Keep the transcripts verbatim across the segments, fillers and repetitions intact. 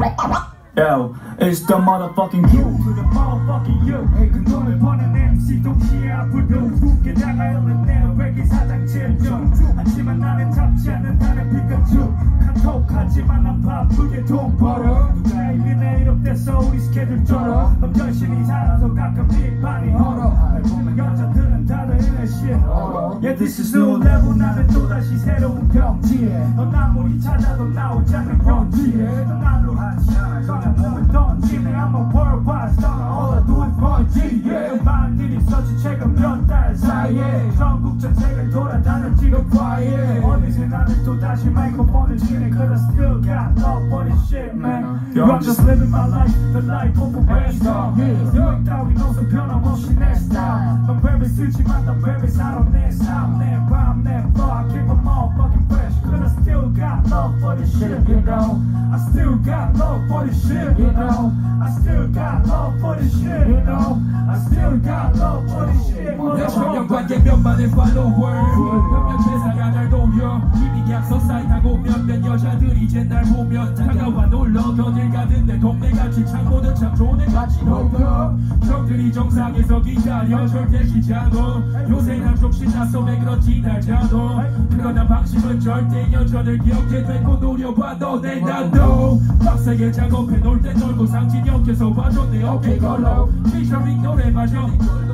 Yo, it's the motherfucking you to the motherfucking you. 그 놈을 버는 엠씨 동시에 앞으로 웃게 다가오는 내 랩이 사장 제일 중. 하지만 나는 잡지 않는다는 피카츄. 카톡하지만 난 바쁘게 돈 벌어. 누가 이리 내일 없대서 우리 스케줄 쩔어. 넌 열심히 살아서 가끔 빅반이 헐어. 날 보면 여자들은 다들 이래 shit. Yeah, this is new level. 나는 또다시 새로운 경지에. 넌 아무리 찾아도 나오지 않는 경지에. 넌 날로 하지 않아. 그냥 몸을 던지네. I'm a worldwide star. All I do is 번지. 많은 일이 있었지 최근 몇 달 사이에. 전국 전체를 돌아다녀 지금 quiet. 어느새 나는 또다시 마이크폰을 치네. Cause I still got love for this shit, man. Yo, I'm just living my life, the life of a rap star. 유행 따윈 없어 변함없이 내 style. 넌 랩을 쓰지만 난 랩을 살아 내 삶. 내 밤, 내 flow, I keep them motherfucking fresh. Cause I still got love for this shit, you know. I still got love for this shit, you know. I still got love for this shit, you know. I still got love for this shit, 내 천명 관계 몇만의 follower. 몇몇 회사가 날 노려. 이미 약속 사인하고 몇몇 여자들이 이제 날 보면 다가와 놀러. 어딜 가든 내 동네같이 창고는 참 좋은 애 같이 놀고. 적들이 정상에서 기다려 절대 쉬지 않아. 요새 난 좀 신났어 왜 그런지 날 자도. 그러나 방식은 절대 여전을 기억해 되고 노려봐도 내 나도 빡세게 작업해 놀 때 놀고 상진형께서 봐줘 내 어깨 걸러. 피처링 노래 마저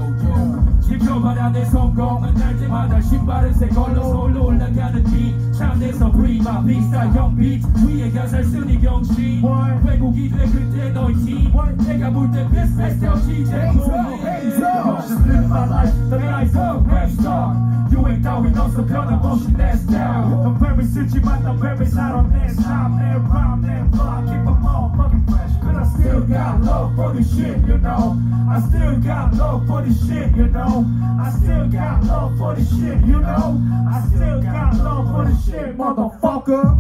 지켜봐라 내 성공은 날 때마다 신발은 새 걸로 솔로 올라가는 길 차내서 프리마 빅스타일 형 비트 위에 가사를 쓰니 경신 왜곡이 돼 그때 너의 팀 내가 볼 때 비슷해 지제 Just live my life, the life of a rap star. 유행 따윈 없어 변함없이 내 style. 넌 랩을 쓰지만 난 랩을 살아 내 삶. 내 rhyme, 내 flow, I keep them motherfucking fresh. Cause I still got love for this shit, you know. I still got love for this shit, you know. I still got love for this shit, you know. I still got love for this shit, motherfucker.